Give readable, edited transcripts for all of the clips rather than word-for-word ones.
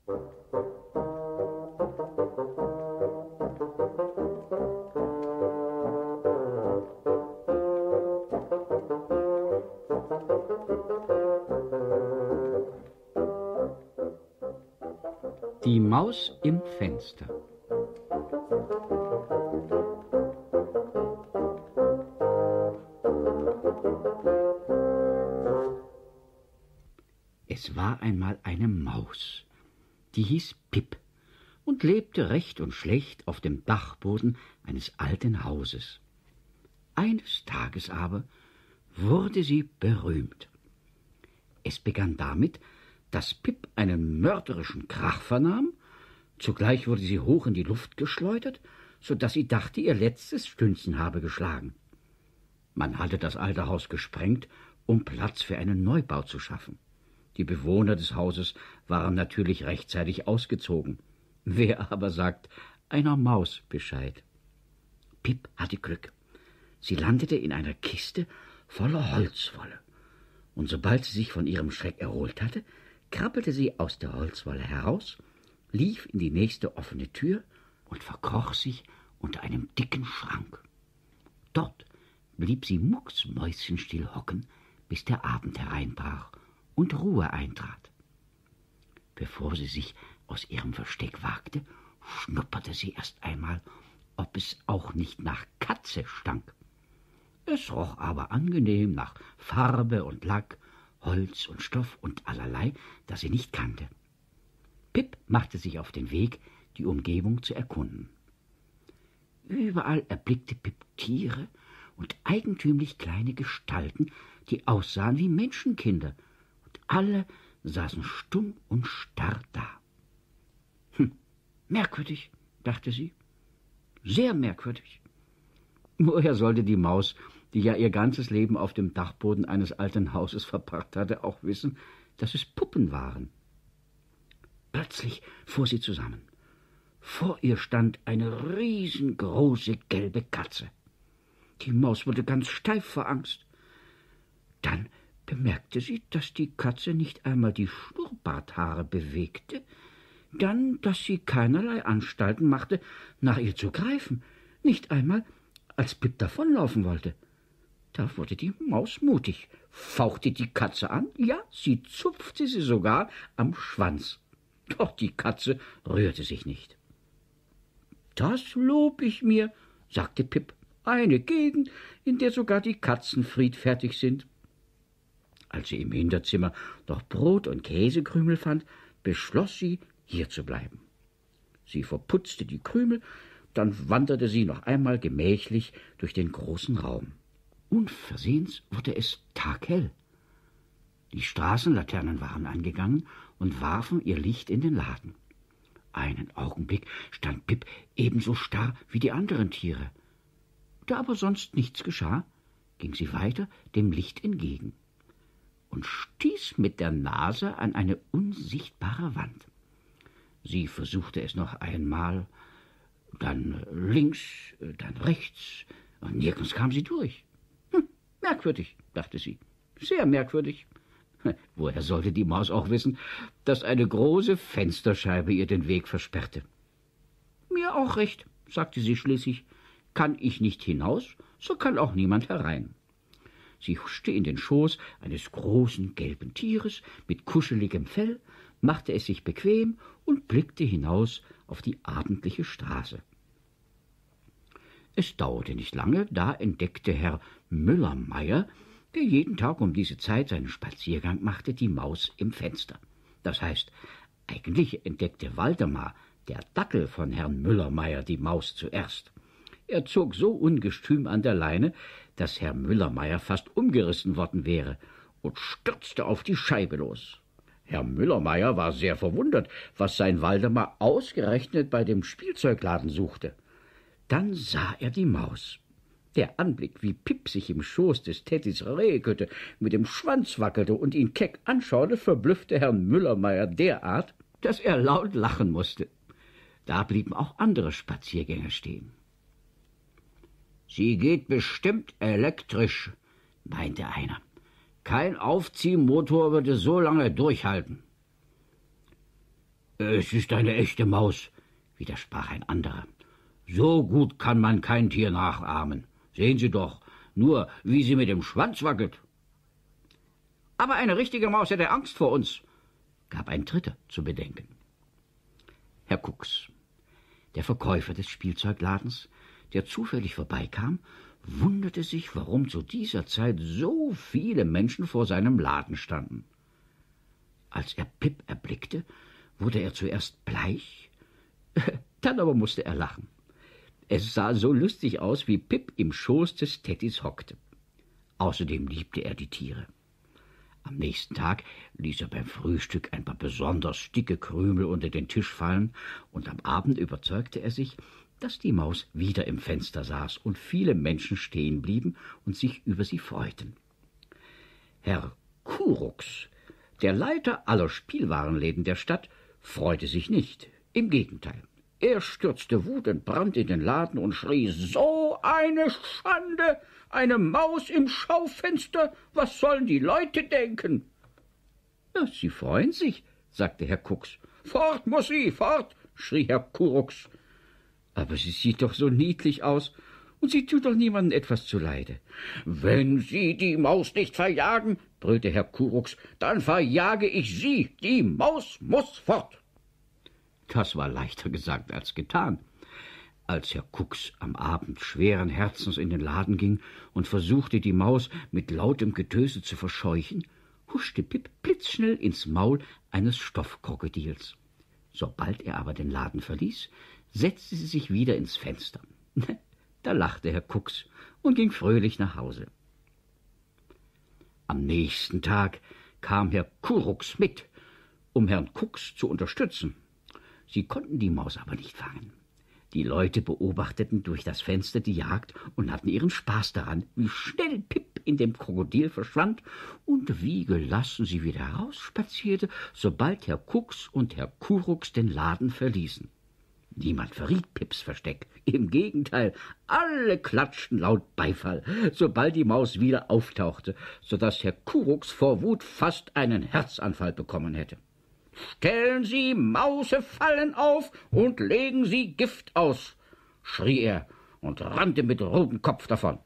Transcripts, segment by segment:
Die Maus im Fenster. Es war einmal eine Maus, die hieß Pip und lebte recht und schlecht auf dem Dachboden eines alten Hauses. Eines Tages aber wurde sie berühmt. Es begann damit, dass Pip einen mörderischen Krach vernahm, zugleich wurde sie hoch in die Luft geschleudert, so daß sie dachte, ihr letztes Stündchen habe geschlagen. Man hatte das alte Haus gesprengt, um Platz für einen Neubau zu schaffen. Die Bewohner des Hauses waren natürlich rechtzeitig ausgezogen. Wer aber sagt einer Maus Bescheid? Pip hatte Glück. Sie landete in einer Kiste voller Holzwolle. Und sobald sie sich von ihrem Schreck erholt hatte, krabbelte sie aus der Holzwolle heraus, lief in die nächste offene Tür und verkroch sich unter einem dicken Schrank. Dort blieb sie mucksmäuschenstill hocken, bis der Abend hereinbrach und Ruhe eintrat. Bevor sie sich aus ihrem Versteck wagte, schnupperte sie erst einmal, ob es auch nicht nach Katze stank. Es roch aber angenehm nach Farbe und Lack, Holz und Stoff und allerlei, das sie nicht kannte. Pip machte sich auf den Weg, die Umgebung zu erkunden. Überall erblickte Pip Tiere und eigentümlich kleine Gestalten, die aussahen wie Menschenkinder, und alle saßen stumm und starr da. Merkwürdig, dachte sie, sehr merkwürdig. Woher sollte die Maus, die ja ihr ganzes Leben auf dem Dachboden eines alten Hauses verbracht hatte, auch wissen, dass es Puppen waren? Plötzlich fuhr sie zusammen. Vor ihr stand eine riesengroße gelbe Katze. Die Maus wurde ganz steif vor Angst. Dann bemerkte sie, dass die Katze nicht einmal die Schnurrbarthaare bewegte, dann, dass sie keinerlei Anstalten machte, nach ihr zu greifen, nicht einmal, als Pip davonlaufen wollte. Da wurde die Maus mutig, fauchte die Katze an, ja, sie zupfte sie sogar am Schwanz. Doch die Katze rührte sich nicht. »Das lob ich mir«, sagte Pip, »eine Gegend, in der sogar die Katzen friedfertig sind.« Als sie im Hinterzimmer noch Brot und Käsekrümel fand, beschloss sie, hier zu bleiben. Sie verputzte die Krümel, dann wanderte sie noch einmal gemächlich durch den großen Raum. Unversehens wurde es taghell. Die Straßenlaternen waren angegangen und warfen ihr Licht in den Laden. Einen Augenblick stand Pip ebenso starr wie die anderen Tiere. Da aber sonst nichts geschah, ging sie weiter dem Licht entgegen und stieß mit der Nase an eine unsichtbare Wand. Sie versuchte es noch einmal, dann links, dann rechts, und nirgends kam sie durch. Merkwürdig, dachte sie, sehr merkwürdig. Woher sollte die Maus auch wissen, dass eine große Fensterscheibe ihr den Weg versperrte? »Mir auch recht«, sagte sie schließlich, »kann ich nicht hinaus, so kann auch niemand herein.« Sie huschte in den Schoß eines großen gelben Tieres mit kuscheligem Fell, machte es sich bequem und blickte hinaus auf die abendliche Straße. Es dauerte nicht lange, da entdeckte Herr Müllermeier, der jeden Tag um diese Zeit seinen Spaziergang machte, die Maus im Fenster. Das heißt, eigentlich entdeckte Waldemar, der Dackel von Herrn Müllermeier, die Maus zuerst. Er zog so ungestüm an der Leine, dass Herr Müllermeier fast umgerissen worden wäre und stürzte auf die Scheibe los. Herr Müllermeier war sehr verwundert, was sein Waldemar ausgerechnet bei dem Spielzeugladen suchte. Dann sah er die Maus. Der Anblick, wie Pip sich im Schoß des Teddys regete, mit dem Schwanz wackelte und ihn keck anschaute, verblüffte Herrn Müllermeier derart, dass er laut lachen musste. Da blieben auch andere Spaziergänger stehen. »Sie geht bestimmt elektrisch«, meinte einer. »Kein Aufziehmotor würde so lange durchhalten.« »Es ist eine echte Maus«, widersprach ein anderer. »So gut kann man kein Tier nachahmen. Sehen Sie doch, nur wie sie mit dem Schwanz wackelt.« »Aber eine richtige Maus hätte Angst vor uns«, gab ein Dritter zu bedenken. Herr Kucks, der Verkäufer des Spielzeugladens, der zufällig vorbeikam, wunderte sich, warum zu dieser Zeit so viele Menschen vor seinem Laden standen. Als er Pip erblickte, wurde er zuerst bleich, dann aber musste er lachen. Es sah so lustig aus, wie Pip im Schoß des Teddys hockte. Außerdem liebte er die Tiere. Am nächsten Tag ließ er beim Frühstück ein paar besonders dicke Krümel unter den Tisch fallen, und am Abend überzeugte er sich, dass die Maus wieder im Fenster saß und viele Menschen stehen blieben und sich über sie freuten. Herr Kurux, der Leiter aller Spielwarenläden der Stadt, freute sich nicht. Im Gegenteil. Er stürzte wutentbrannt in den Laden und schrie, »So eine Schande! Eine Maus im Schaufenster! Was sollen die Leute denken?« »Ja, sie freuen sich«, sagte Herr Kucks. »Fort muss sie, fort«, schrie Herr Kurux. »Aber sie sieht doch so niedlich aus, und sie tut doch niemandem etwas zuleide.« »Wenn Sie die Maus nicht verjagen«, brüllte Herr Kurux, »dann verjage ich Sie. Die Maus muss fort.« Das war leichter gesagt als getan. Als Herr Kucks am Abend schweren Herzens in den Laden ging und versuchte, die Maus mit lautem Getöse zu verscheuchen, huschte Pip blitzschnell ins Maul eines Stoffkrokodils. Sobald er aber den Laden verließ, setzte sie sich wieder ins Fenster. Da lachte Herr Kucks und ging fröhlich nach Hause. Am nächsten Tag kam Herr Kurux mit, um Herrn Kucks zu unterstützen. Sie konnten die Maus aber nicht fangen. Die Leute beobachteten durch das Fenster die Jagd und hatten ihren Spaß daran, wie schnell Pip in dem Krokodil verschwand und wie gelassen sie wieder herausspazierte, sobald Herr Kucks und Herr Kurux den Laden verließen. Niemand verriet Pips Versteck. Im Gegenteil, alle klatschten laut Beifall, sobald die Maus wieder auftauchte, so dass Herr Kurux vor Wut fast einen Herzanfall bekommen hätte. »Stellen Sie Mausefallen auf und legen Sie Gift aus«, schrie er und rannte mit rotem Kopf davon.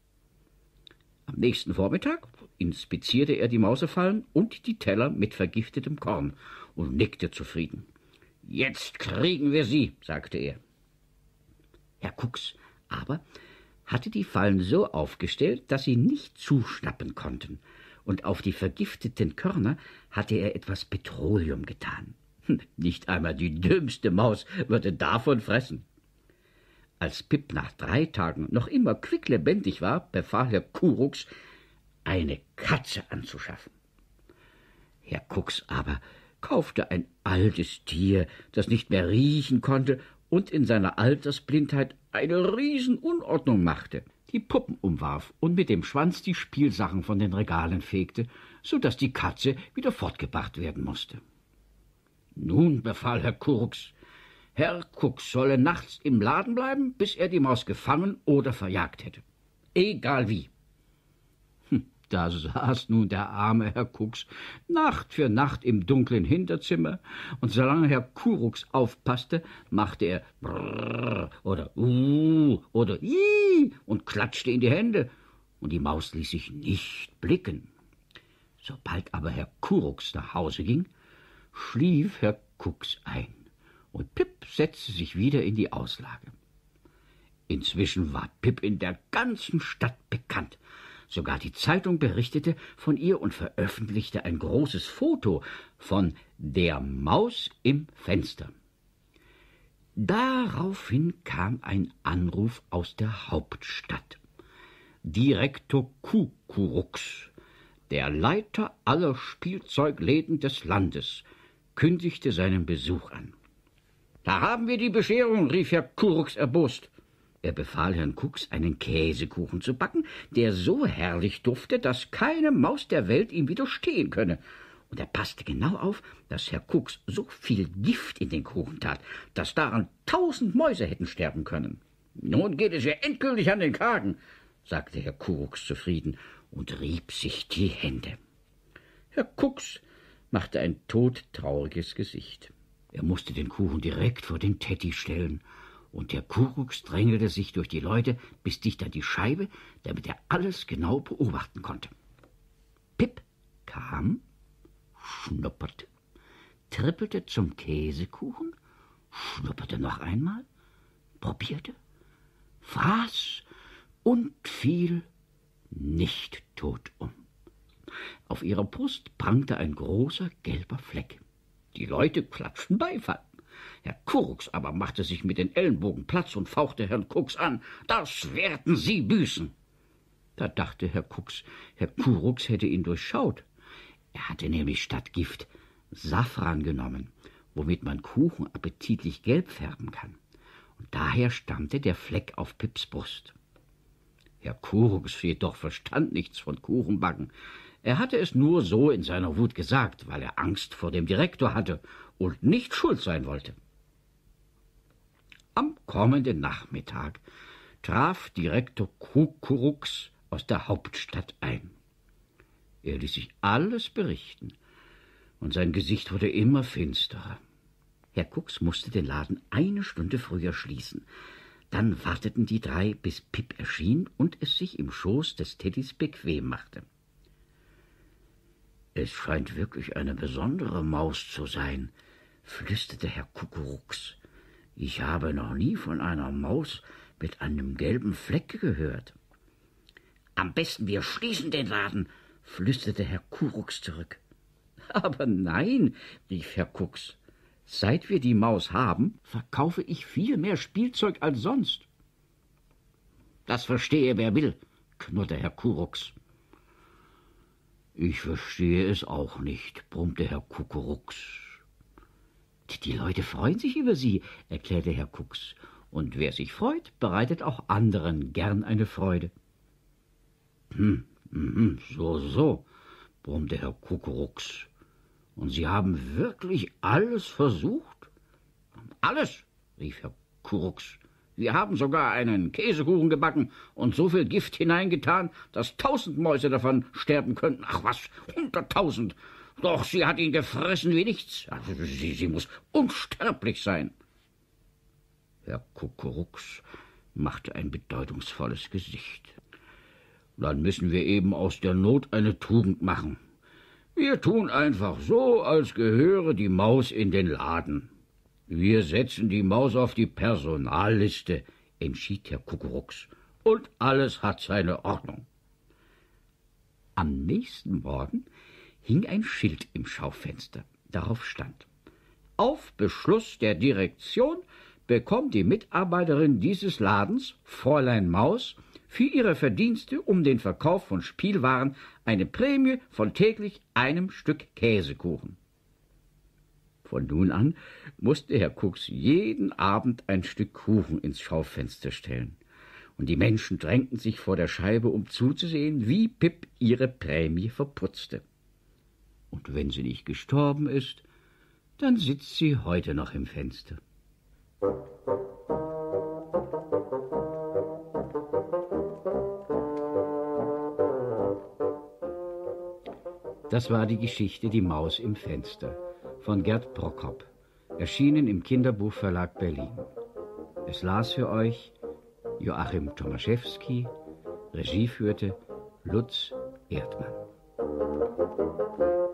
Am nächsten Vormittag inspizierte er die Mausefallen und die Teller mit vergiftetem Korn und nickte zufrieden. »Jetzt kriegen wir sie«, sagte er. Herr Kucks aber hatte die Fallen so aufgestellt, dass sie nicht zuschnappen konnten, und auf die vergifteten Körner hatte er etwas Petroleum getan. Nicht einmal die dümmste Maus würde davon fressen. Als Pip nach 3 Tagen noch immer quicklebendig war, befahl Herr Kurux, eine Katze anzuschaffen. Herr Kucks aber kaufte ein altes Tier, das nicht mehr riechen konnte und in seiner Altersblindheit eine Riesenunordnung machte, die Puppen umwarf und mit dem Schwanz die Spielsachen von den Regalen fegte, so dass die Katze wieder fortgebracht werden musste. Nun befahl Herr Kurux, Herr Kucks solle nachts im Laden bleiben, bis er die Maus gefangen oder verjagt hätte. Egal wie. Da saß nun der arme Herr Kucks Nacht für Nacht im dunklen Hinterzimmer, und solange Herr Kurux aufpasste, machte er Brrr oder oder Ih und klatschte in die Hände, und die Maus ließ sich nicht blicken. Sobald aber Herr Kurux nach Hause ging, schlief Herr Kucks ein, und Pip setzte sich wieder in die Auslage. Inzwischen war Pip in der ganzen Stadt bekannt. Sogar die Zeitung berichtete von ihr und veröffentlichte ein großes Foto von der Maus im Fenster. Daraufhin kam ein Anruf aus der Hauptstadt. Direktor Kukurux, der Leiter aller Spielzeugläden des Landes, kündigte seinen Besuch an. »Da haben wir die Bescherung«, rief Herr Kurux erbost. Er befahl Herrn Kucks, einen Käsekuchen zu backen, der so herrlich dufte, dass keine Maus der Welt ihm widerstehen könne. Und er passte genau auf, dass Herr Kucks so viel Gift in den Kuchen tat, dass daran 1000 Mäuse hätten sterben können. »Nun geht es ja endgültig an den Kragen«, sagte Herr Kurux zufrieden und rieb sich die Hände. Herr Kucks machte ein todtrauriges Gesicht. Er musste den Kuchen direkt vor den Teddy stellen, und Herr Kuruks drängelte sich durch die Leute bis dicht an die Scheibe, damit er alles genau beobachten konnte. Pip kam, schnupperte, trippelte zum Käsekuchen, schnupperte noch einmal, probierte, fraß und fiel nicht tot um. Auf ihrer Brust prangte ein großer gelber Fleck. Die Leute klatschten Beifall. Herr Kuruks aber machte sich mit den Ellenbogen Platz und fauchte Herrn Kucks an. »Das werden Sie büßen!« Da dachte Herr Kuruks hätte ihn durchschaut. Er hatte nämlich statt Gift Safran genommen, womit man Kuchen appetitlich gelb färben kann. Und daher stammte der Fleck auf Pips Brust. Herr Kuruks jedoch verstand nichts von Kuchenbacken. Er hatte es nur so in seiner Wut gesagt, weil er Angst vor dem Direktor hatte und nicht schuld sein wollte. Am kommenden Nachmittag traf Direktor Kuruks aus der Hauptstadt ein. Er ließ sich alles berichten, und sein Gesicht wurde immer finsterer. Herr Kucks musste den Laden 1 Stunde früher schließen. Dann warteten die 3, bis Pip erschien und es sich im Schoß des Teddys bequem machte. »Es scheint wirklich eine besondere Maus zu sein«, flüsterte Herr Kuruks. »Ich habe noch nie von einer Maus mit einem gelben Fleck gehört.« »Am besten wir schließen den Laden«, flüsterte Herr Kuruks zurück. »Aber nein«, rief Herr Kucks. »Seit wir die Maus haben, verkaufe ich viel mehr Spielzeug als sonst.« »Das verstehe, wer will«, knurrte Herr Kuruks. »Ich verstehe es auch nicht«, brummte Herr Kuruks. »Die Leute freuen sich über Sie«, erklärte Herr Kucks. »Und wer sich freut, bereitet auch anderen gern eine Freude.« So«, brummte Herr Kuruks. »Und Sie haben wirklich alles versucht?« »Alles«, rief Herr Kuruks. »Wir haben sogar einen Käsekuchen gebacken und so viel Gift hineingetan, dass 1000 Mäuse davon sterben könnten. Ach was, 100.000. Doch sie hat ihn gefressen wie nichts. Also sie muss unsterblich sein.« Herr Kuruks machte ein bedeutungsvolles Gesicht. »Dann müssen wir eben aus der Not eine Tugend machen. Wir tun einfach so, als gehöre die Maus in den Laden. Wir setzen die Maus auf die Personalliste«, entschied Herr Kuruks. »Und alles hat seine Ordnung.« Am nächsten Morgen hing ein Schild im Schaufenster. Darauf stand: »Auf Beschluss der Direktion bekommt die Mitarbeiterin dieses Ladens, Fräulein Maus, für ihre Verdienste um den Verkauf von Spielwaren eine Prämie von täglich einem Stück Käsekuchen.« Von nun an musste Herr Kucks jeden Abend ein Stück Kuchen ins Schaufenster stellen, und die Menschen drängten sich vor der Scheibe, um zuzusehen, wie Pip ihre Prämie verputzte. Und wenn sie nicht gestorben ist, dann sitzt sie heute noch im Fenster. Das war die Geschichte »Die Maus im Fenster« von Gerd Prokop, erschienen im Kinderbuchverlag Berlin. Es las für euch Joachim Tomaszewski, Regie führte Lutz Erdmann.